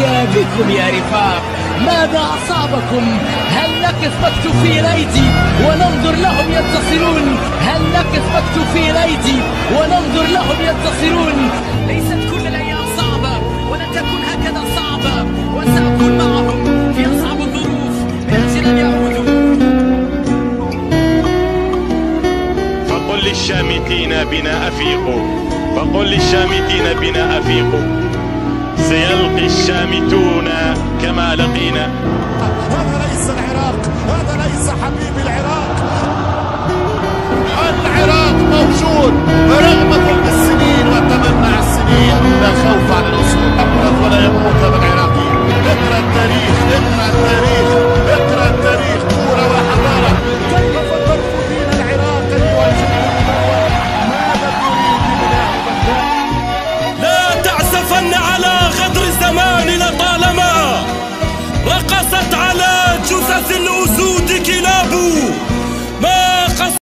مرحبا بكم يا رفاق. ماذا أصابكم؟ هل نقف مكتوفي الأيدي وننظر لهم ينتصرون؟ هل نقف مكتوفي الأيدي وننظر لهم ينتصرون؟ ليست كل الأيام صعبة ولن تكون هكذا صعبة، وسأكون معهم في أصعب الظروف من أجل أن يعودوا. فقل للشامتين بنا أفيقوا، فقل للشامتين بنا أفيقوا، سيلقي الشامتون كما لقينا. هذا ليس العراق، هذا ليس حبيب العراق. العراق موجود رغم ظلم السنين وتمنع السنين، لا خوف على